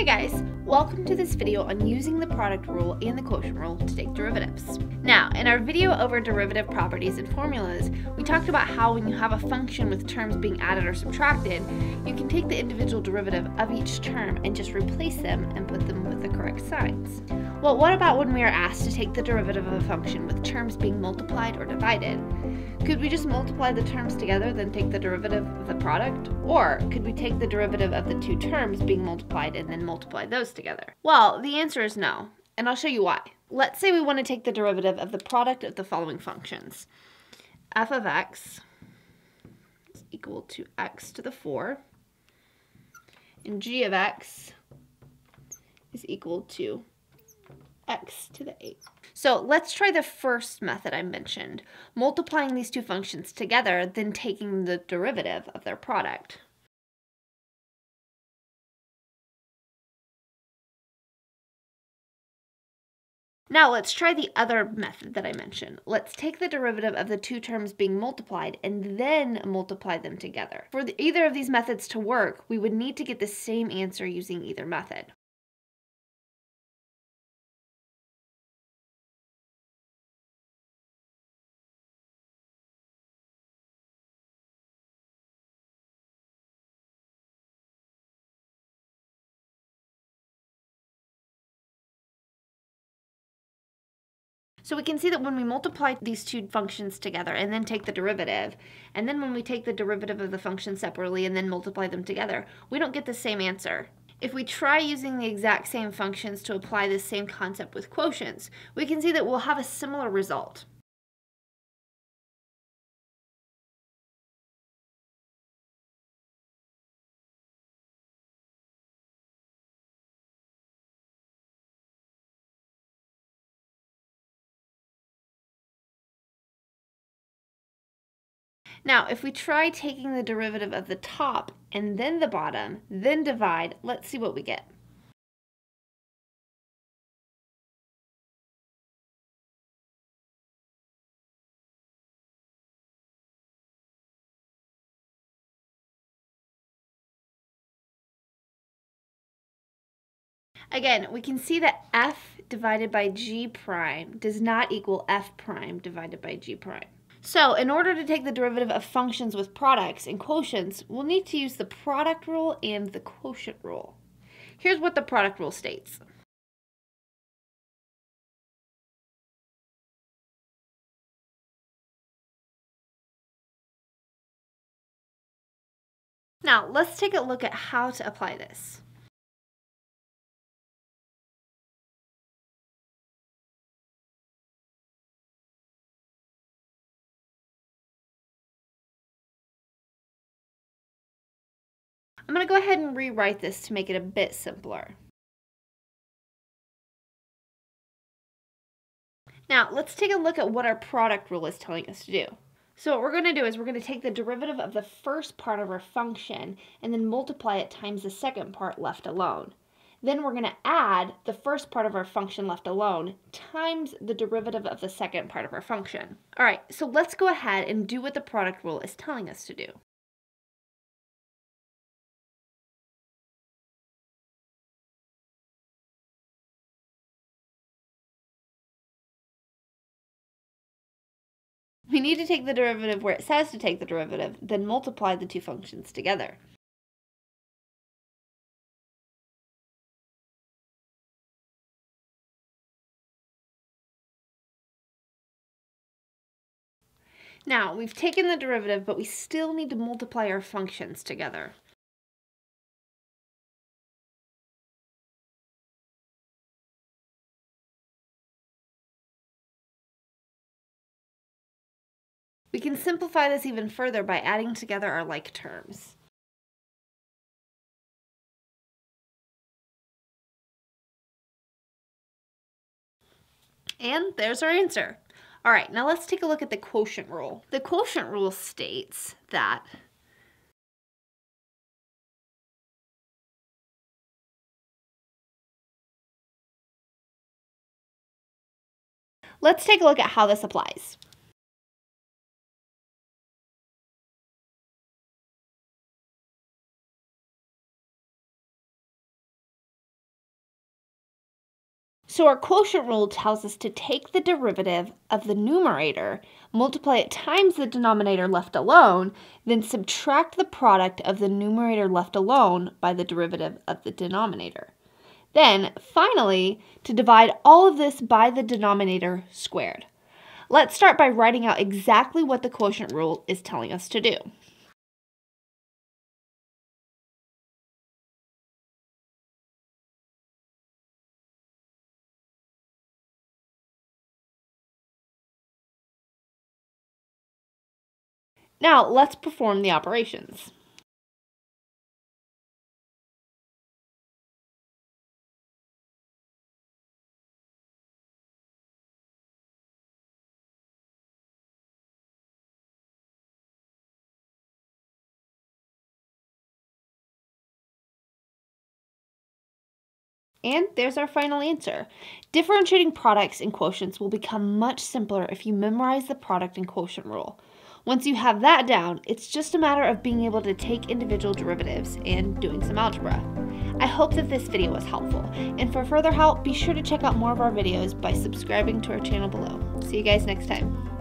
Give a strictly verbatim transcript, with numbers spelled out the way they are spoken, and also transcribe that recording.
Hey guys, welcome to this video on using the product rule and the quotient rule to take derivatives. Now, in our video over derivative properties and formulas, we talked about how when you have a function with terms being added or subtracted, you can take the individual derivative of each term and just replace them and put them with the correct signs. Well, what about when we are asked to take the derivative of a function with terms being multiplied or divided? Could we just multiply the terms together, then take the derivative of the product? Or could we take the derivative of the two terms being multiplied and then multiply those together? Well, the answer is no, and I'll show you why. Let's say we want to take the derivative of the product of the following functions. F of x is equal to x to the four, and g of x is equal to x to the eight. So let's try the first method I mentioned, multiplying these two functions together, then taking the derivative of their product. Now let's try the other method that I mentioned. Let's take the derivative of the two terms being multiplied and then multiply them together. For the, either of these methods to work, we would need to get the same answer using either method. So we can see that when we multiply these two functions together and then take the derivative, and then when we take the derivative of the function separately and then multiply them together, we don't get the same answer. If we try using the exact same functions to apply this same concept with quotients, we can see that we'll have a similar result. Now, if we try taking the derivative of the top and then the bottom, then divide, let's see what we get. Again, we can see that f divided by g prime does not equal f prime divided by g prime. So in order to take the derivative of functions with products and quotients, we'll need to use the product rule and the quotient rule. Here's what the product rule states. Now, let's take a look at how to apply this. I'm going to go ahead and rewrite this to make it a bit simpler. Now, let's take a look at what our product rule is telling us to do. So what we're going to do is we're going to take the derivative of the first part of our function and then multiply it times the second part left alone. Then we're going to add the first part of our function left alone times the derivative of the second part of our function. All right, so let's go ahead and do what the product rule is telling us to do. We need to take the derivative where it says to take the derivative, then multiply the two functions together. Now, we've taken the derivative, but we still need to multiply our functions together. We can simplify this even further by adding together our like terms. And there's our answer. All right, now let's take a look at the quotient rule. The quotient rule states that let's take a look at how this applies. So our quotient rule tells us to take the derivative of the numerator, multiply it times the denominator left alone, then subtract the product of the numerator left alone by the derivative of the denominator. Then, finally, to divide all of this by the denominator squared. Let's start by writing out exactly what the quotient rule is telling us to do. Now, let's perform the operations. And there's our final answer. Differentiating products and quotients will become much simpler if you memorize the product and quotient rule. Once you have that down, it's just a matter of being able to take individual derivatives and doing some algebra. I hope that this video was helpful, and for further help, be sure to check out more of our videos by subscribing to our channel below. See you guys next time.